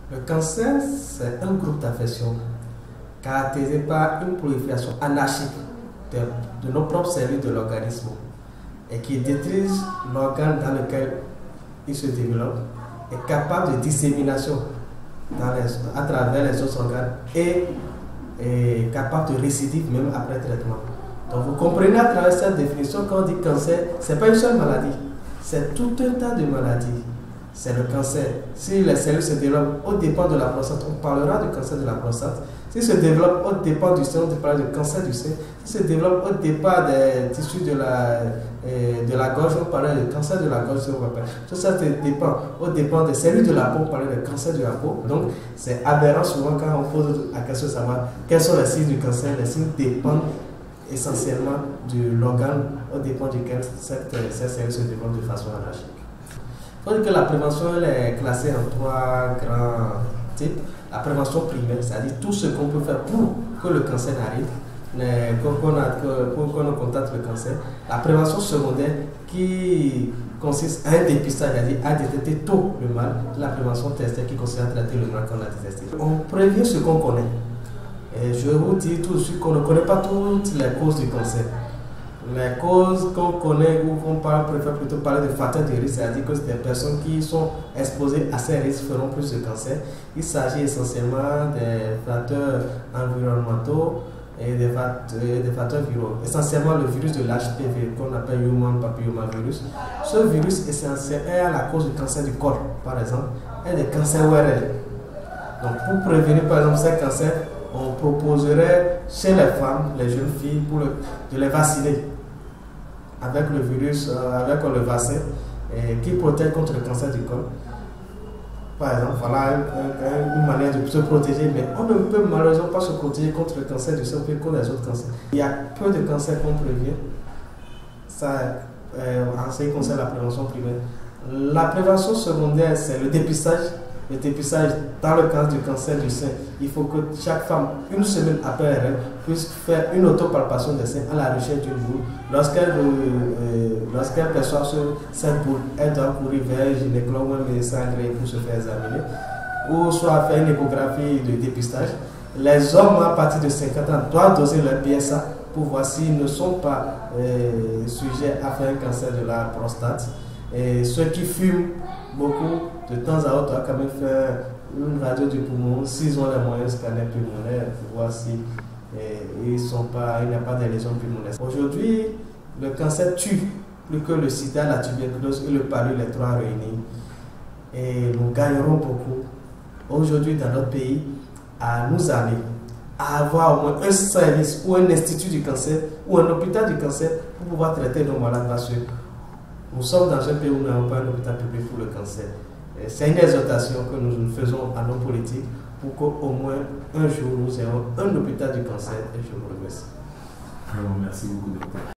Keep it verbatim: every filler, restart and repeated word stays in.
Le cancer, c'est un groupe d'affections caractérisé par une prolifération anarchique de, de nos propres cellules de l'organisme et qui détruisent l'organe dans lequel il se développe, est capable de dissémination dans les, à travers les autres organes et est capable de récidive même après traitement. Donc vous comprenez à travers cette définition, quand on dit cancer, ce n'est pas une seule maladie, c'est tout un tas de maladies. C'est le cancer. Si les cellules se développent au dépend de la prostate, on parlera du cancer de la prostate. Si se développe au dépend du sein, on parlera du cancer du sein. Si se développe au départ des tissus de la, euh, de la gorge, on parlera du cancer de la gorge. Tout ça dépend au dépend des cellules de la peau, on parlera du cancer de la peau. Donc c'est aberrant souvent quand on pose la question de savoir quels sont les signes du cancer. Les signes dépendent essentiellement de l'organe au dépend duquel cette, cette cellule se développe de façon anarchique. Il faut dire que la prévention elle est classée en trois grands types. La prévention primaire, c'est-à-dire tout ce qu'on peut faire pour que le cancer n'arrive, qu'on qu qu contacte le cancer. La prévention secondaire qui consiste à un dépistage, c'est-à-dire à détecter tôt le mal. La prévention tertiaire qui consiste à traiter le mal qu'on a détecté. On prévient ce qu'on connaît. Et je vous dis tout de suite qu'on ne connaît pas toutes les causes du cancer. Les causes qu'on connaît ou qu'on parle, préfère plutôt parler de facteurs de risque, c'est-à-dire que des personnes qui sont exposées à ces risques feront plus de cancer. Il s'agit essentiellement des facteurs environnementaux et des facteurs, des facteurs viraux. Essentiellement le virus de l'H P V qu'on appelle Human Papillomavirus. Ce virus essentiel est à la cause du cancer du col, par exemple, et des cancers O R L. Donc pour prévenir par exemple ces cancers, on proposerait chez les femmes, les jeunes filles, pour le, de les vacciner avec le virus, euh, avec le vaccin et qui protège contre le cancer du col. Par exemple, voilà une, une manière de se protéger, mais on ne peut malheureusement pas se protéger contre le cancer du sein contre les autres cancers. Il y a peu de cancers qu'on prévient, ça, euh, en ce qui concerne la prévention primaire. La prévention secondaire, c'est le dépistage. Le dépistage, dans le cas du cancer du sein, il faut que chaque femme, une semaine après elle règle, puisse faire une autopalpation des seins à la recherche d'une boule. Lorsqu'elle euh, lorsqu'elle perçoit ce, cette boule, elle doit courir vers un gynécologue ou un médecin agréé pour se faire examiner, ou soit faire une échographie de dépistage. Les hommes à partir de cinquante ans doivent doser leur P S A pour voir s'ils ne sont pas euh, sujets à faire un cancer de la prostate. Et ceux qui fument beaucoup, de temps à autre, doivent quand même faire une radio du poumon, s'ils ont les moyens scanner pulmonaire, pour voir si eh, ils sont pas, il n'y a pas de lésions pulmonaires. Aujourd'hui, le cancer tue plus que le sida, la tuberculose et le palud, les trois réunis. Et nous gagnerons beaucoup aujourd'hui dans notre pays à nous aller, à avoir au moins un service ou un institut du cancer ou un hôpital du cancer pour pouvoir traiter nos malades, parce que nous sommes dans un pays où nous n'avons pas un hôpital public pour le cancer. C'est une exhortation que nous faisons à nos politiques pour qu'au moins un jour nous ayons un hôpital du cancer. Et je vous remercie. Merci beaucoup, docteur.